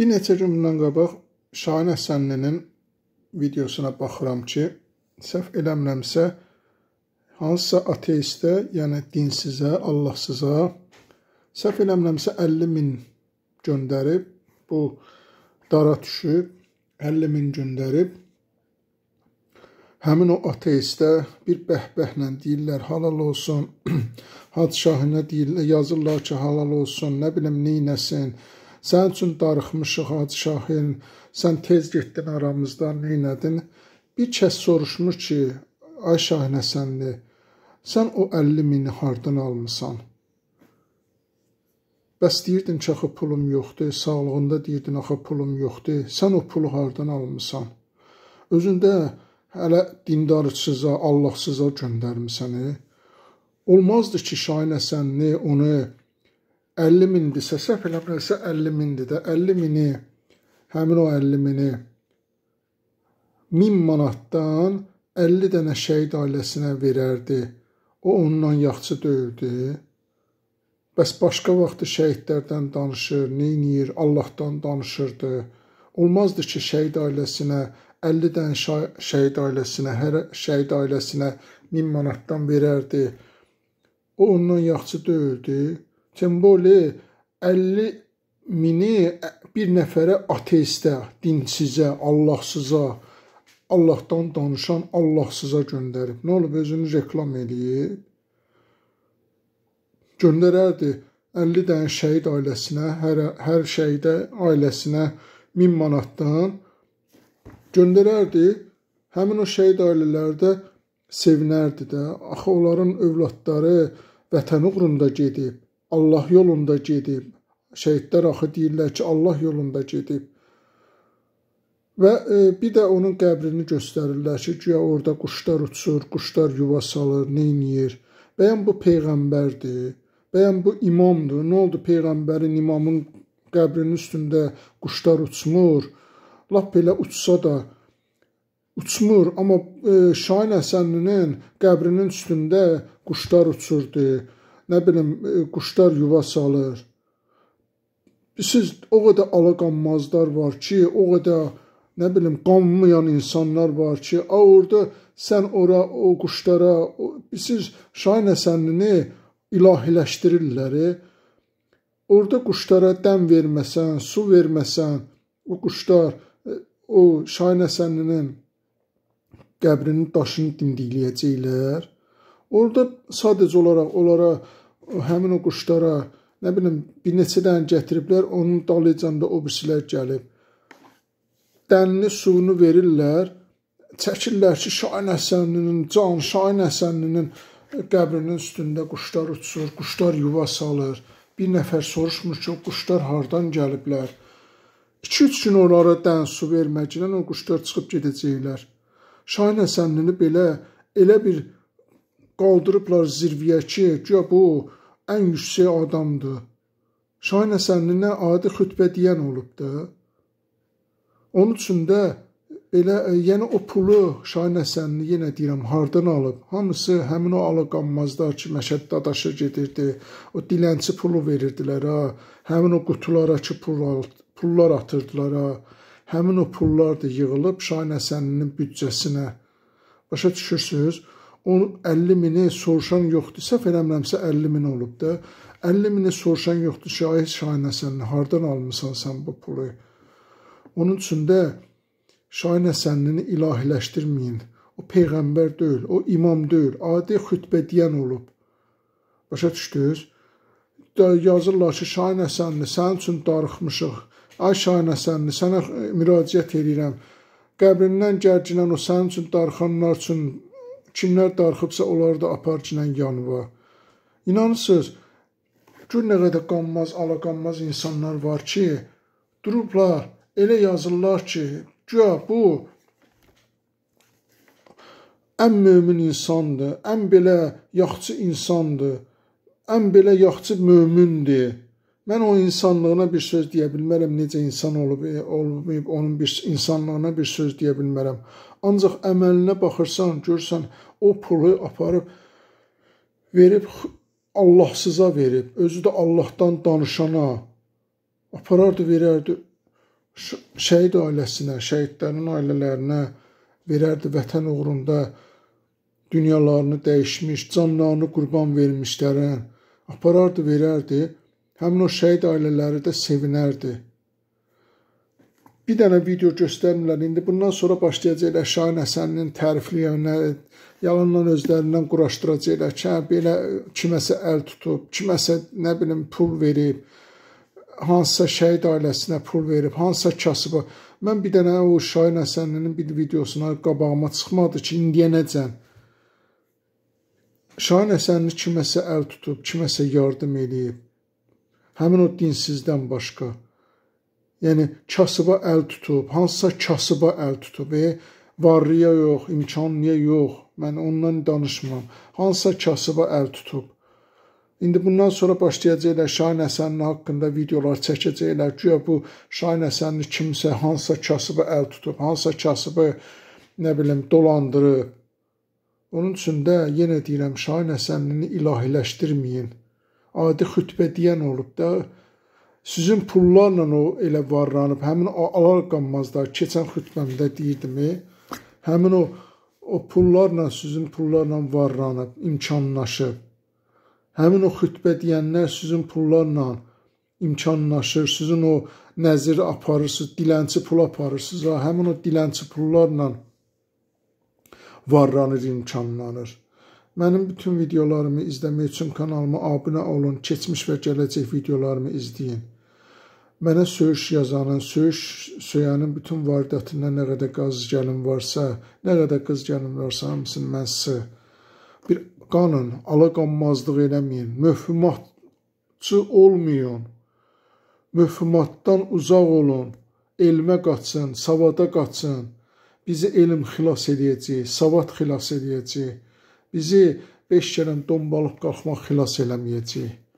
Bir neçə gün bundan qabaq Şahin Həsənlinin videosuna baxıram ki, səhv eləmirəmsə, hansısa ateistə, yəni dinsizə, Allahsıza, səhv eləmirəmsə 50.000 göndərib, bu dara düşüb, 50.000 göndərib, həmin o ateistə bir bəhbəhlə deyirlər, halal olsun, Hacı Şahinə deyirlər, yazırlar ki, halal olsun, nə bilim, neynəsin, sən üçün darıxmışıq Hacı Şahin, sən tez getdin aramızdan, neynədin? Bir kəs soruşmuş ki, ay Şahin Həsənli, sən o 50.000-i hardan almısan? Bəs deyirdin ki, axı pulum yoxdur, sağlığında deyirdin, axı pulum yoxdur, sən o pulu hardan almısan? Özündə hələ dindarçıza, Allahsıza göndərmisən. Olmazdı ki, Şahin Həsənli onu 50.000-dirsə, səhv eləmirəmsə 50.000-dir də, 50.000-i, həmin o 50.000-i 1000 manatdan 50 dənə şəhid ailəsinə verərdi. O ondan yaxçı deyildi. Bəs başqa vaxtı şəhidlərdən danışır, neyniyir, Allahdan danışırdı. Olmazdı ki, şəhid ailəsinə 50 dənə şəhid ailəsinə, hər şəhid ailəsinə 1000 manatdan verərdi. O ondan yaxçı deyildi. Temboli 50.000-i bir nəfərə ateistə, dinsizə, Allahsıza, Allahdan danışan Allahsıza göndərib. Nə olub, özünü reklam eləyib? Göndərərdi 50 dənə şəhid ailəsinə, hər şəhidə ailəsinə 1000 manatdan göndərərdi. Həmin o şəhid ailələri də sevinərdi də. Axı onların övladları vətən uğrunda gedib, Allah yolunda gedib. Şəhidlər axı deyirlər ki, Allah yolunda gedib. Və bir də onun qəbrini göstərirlər ki, güya orada quşlar uçur, quşlar yuva salır, neyniyir. Bəyən bu Peyğəmbərdir, bəyən bu imamdır. Nə oldu Peyğəmbərin, imamın qəbrinin üstündə quşlar uçmur. Lap belə uçsa da uçmur, amma Şahin Həsənlinin qəbrinin üstündə quşlar uçurdu. Nə bilim, quşlar yuva salır. Siz o qədər alaqanmazlar var ki, o qədər, nə bilim, qanmayan insanlar var ki, orada sən ora, o quşlara, siz Şahin Həsənlini ilahiləşdirirlər. Orada quşlara dən verməsən, su verməsən, o quşlar, o Şahin Həsənlinin qəbrinin daşını dimdikləyəcəklər. Orada sadəcə olaraq onlara, həmin o quşlara, nə bilim, bir neçə dənə gətiriblər, onun dalıcanda o birisilər gəlib. Dənini, suyunu verirlər, çəkirlər ki, Şahin Həsənlinin, Şahin Həsənlinin qəbrinin üstündə quşlar uçur, quşlar yuva salır. Bir nəfər soruşmuş ki, o quşlar hardan gəliblər? 2-3 gün onlara dən su verməklə o quşlar çıxıb gedəcəklər. Şahin Həsənlini belə, elə bir qaldırıblar zirvəyə ki, güya bu ən yüksək adamdır. Şahin Həsənlinə adi xütbə deyən olub da. Onun üçün də elə, yəni o pulu Şahin Həsənli yenə deyirəm, hardan alıb? Hamısı həmin o alaqanmazlar ki, Məşəd Dadaşa gedirdi, o dilənçi pulu verirdilər, həmin o qutulara ki, pullar atırdılar, həmin o pullar da yığılıb Şahin Həsənlinin büdcəsinə. Başa düşürsünüz? Onun 50.000-i soruşan yoxdur, səhv eləmirəmsə 50.000 olub da. 50.000-i soruşan yoxdur ki, ay Şahin Həsənli, hardan almısan sən bu pulu? Onun üçün də Şahin Həsənlini ilahiləşdirməyin. O Peyğəmbər deyil, o imam deyil, adi xütbə deyən olub. Başa düşdünüz? Yazırlar ki, Şahin Həsənli, sənin üçün darıxmışıq. Ay Şahin Həsənli, sənə müraciət edirəm. Qəbrindən gərginən o sənin üçün darıxanlar üçün, kimlər darıxıbsa onları da aparcinən yanıva. İnanırsınız, gör nə qədər qanmaz, alaqanmaz insanlar var ki, durublar, elə yazırlar ki, güya bu ən mömin insandır, ən belə yaxçı insandır, ən belə yaxçı mömindir. Mən o insanlığına bir söz deyə bilmərəm, necə insan olmayıb, onun insanlığına bir söz deyə bilmərəm. Ancaq əməlinə baxırsan, görsən, o pulu aparıb, verib Allahsıza verib, özü də Allahdan danışana aparardı, verərdi. şəhid ailəsinə, şəhidlərin ailələrinə verərdi vətən uğrunda dünyalarını dəyişmiş, canlarını qurban vermişlərin aparardı, verərdi. Həmin o şəhid ailələri də sevinərdi. Bir dənə video göstərmirlər. İndi bundan sonra başlayacaqlar Şahin Həsəninin tərifləyənə, yalandan özlərindən quraşdıracaqlar ki, belə kiməsə əl tutub, kiməsə nə bilim pul verib, hansısa şəhid ailəsinə pul verib, hansısa kasıba. Mən bir dənə o Şahin Həsəninin bir videosuna qabağıma çıxmadı ki, indiyənəcən Şahin Həsənini kiməsə əl tutub, kiməsə yardım edib. Həmin o dinsizdən başqa. Yəni, kasıba əl tutub, hansısa kasıba əl tutub, varlıya yox, imkanlıya yox, mən ondan danışmam. Hansısa kasıba əl tutub. İndi bundan sonra başlayacaqlar Şahin Həsənin haqqında videolar çəkəcəklər. Güya bu Şahin Həsənini kimsə hansısa kasıba əl tutub, hansısa kasıba nə bilim dolandırıb. Onun üçün də yenə deyirəm, Şahin Həsənini ilahiləşdirməyin. Adi xütbə deyən olub da, sizin pullarla o elə varlanıb, həmin alar qanmazlar, keçən xütbəmdə deyirdim, həmin o pullarla, sizin pullarla varlanıb, imkanlaşıb. Həmin o xütbə deyənlər sizin pullarla imkanlaşır, sizin o nəziri aparırsınız, dilənçi pul aparırsınız, həmin o dilənçi pullarla varlanır, imkanlanır. Mənim bütün videolarımı izləmək üçün kanalıma abunə olun, keçmiş və gələcək videolarımı izləyin. Mənə söyüş yazanın, söyənin bütün varidatından nə qədər qaz gəlin varsa, nə qədər qız gəlin varsa, hamısını mən sizə bir qanın, alaqanmazlıq eləməyin, möhfümatçı olmayın, möhfümatdan uzaq olun, elmə qaçın, savada qaçın, bizi elm xilas edəcək, savad xilas edəcək. Bizi 5 gələn dombalıq qalxmaq xilas eləməyəcək.